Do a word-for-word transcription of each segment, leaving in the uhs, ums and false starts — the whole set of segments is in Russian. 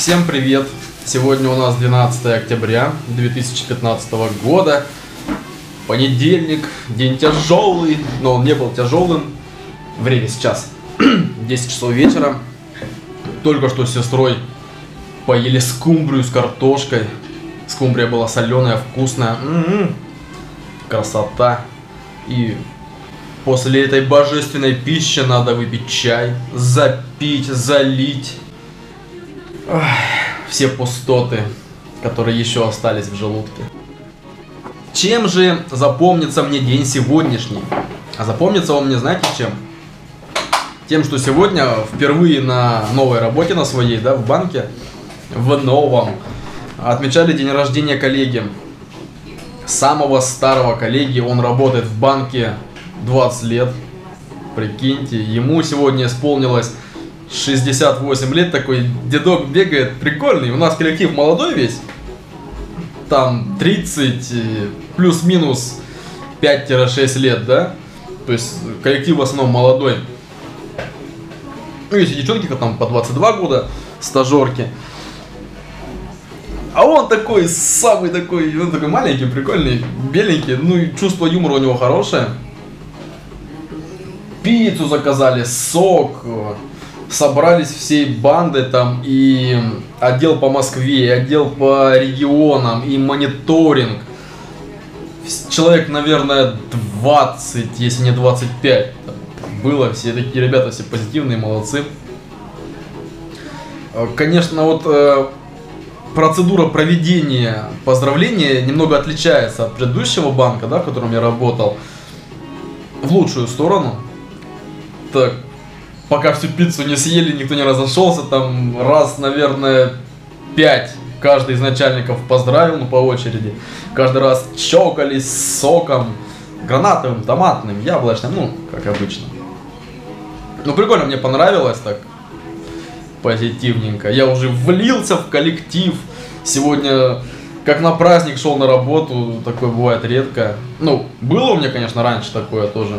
Всем привет! Сегодня у нас двенадцатое октября две тысячи пятнадцатого года. Понедельник, день тяжелый, но он не был тяжелым. Время сейчас десять часов вечера. Только что с сестрой поели скумбрию с картошкой. Скумбрия была соленая, вкусная. М-м-м. Красота. И после этой божественной пищи надо выпить чай, запить, залить Ох, все пустоты, которые еще остались в желудке. Чем же запомнится мне день сегодняшний? А запомнится он мне, знаете, чем? Тем, что сегодня впервые на новой работе на своей, да, в банке, в новом, отмечали день рождения коллеги. Самого старого коллеги, он работает в банке двадцать лет. Прикиньте, ему сегодня исполнилось шестьдесят восемь лет, такой дедок бегает, прикольный. У нас коллектив молодой весь, там тридцать, плюс-минус пять-шесть лет, да? То есть коллектив в основном молодой. Ну, есть девчонки, там по двадцать два года, стажерки. А он такой, самый такой, он такой маленький, прикольный, беленький, ну и чувство юмора у него хорошее. Пиццу заказали, сок, собрались всей бандой там, и отдел по Москве, и отдел по регионам, и мониторинг. Человек, наверное, двадцать, если не двадцать пять было, все такие ребята, все позитивные, молодцы. Конечно, вот процедура проведения поздравления немного отличается от предыдущего банка, да, в котором я работал, в лучшую сторону. Так, пока всю пиццу не съели, никто не разошелся, там раз, наверное, пять каждый из начальников поздравил, ну, по очереди. Каждый раз чокались с соком, гранатовым, томатным, яблочным, ну, как обычно. Ну, прикольно, мне понравилось так. Позитивненько. Я уже влился в коллектив. Сегодня, как на праздник, шел на работу. Такое бывает редко. Ну, было у меня, конечно, раньше такое тоже.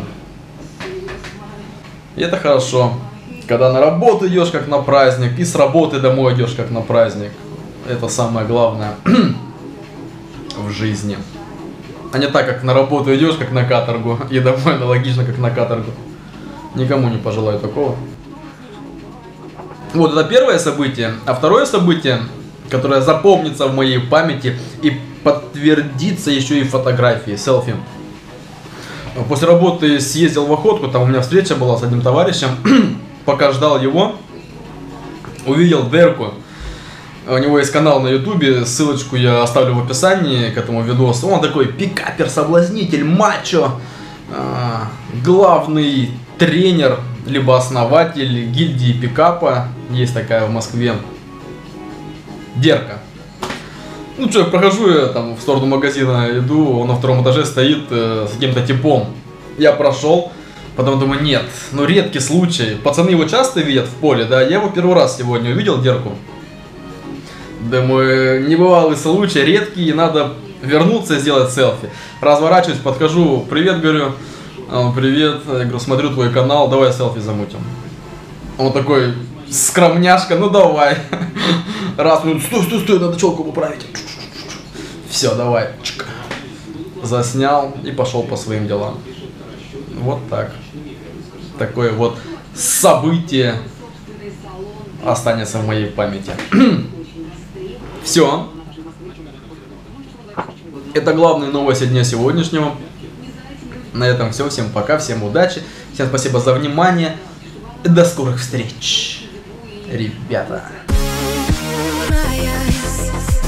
И это хорошо. Когда на работу идешь, как на праздник, и с работы домой идешь, как на праздник. Это самое главное в жизни. А не так, как на работу идешь, как на каторгу, и домой аналогично, как на каторгу. Никому не пожелаю такого. Вот это первое событие. А второе событие, которое запомнится в моей памяти и подтвердится еще и фотографией, селфи. После работы съездил в охотку, там у меня встреча была с одним товарищем. Пока ждал его, увидел Дерку. У него есть канал на ютубе, ссылочку я оставлю в описании к этому видосу. Он такой пикапер-соблазнитель, мачо, главный тренер, либо основатель гильдии пикапа, есть такая в Москве, Дерка. Ну что, я прохожу, я там в сторону магазина иду, он на втором этаже стоит э, с каким-то типом. Я прошел, потом думаю, нет, ну редкий случай. Пацаны его часто видят в поле, да, я его первый раз сегодня увидел, Дерку. Думаю, небывалый случай, редкий, надо вернуться и сделать селфи. Разворачиваюсь, подхожу, привет, говорю. Он, привет, я говорю, смотрю твой канал, давай селфи замутим. Он такой, скромняшка, ну давай. Раз, ну стой, стой, стой, надо челку поправить. Все, давай. Заснял и пошел по своим делам. Вот так. Такое вот событие останется в моей памяти. Все. Это главные новости дня сегодняшнего. На этом все. Всем пока, всем удачи. Всем спасибо за внимание. И до скорых встреч, ребята.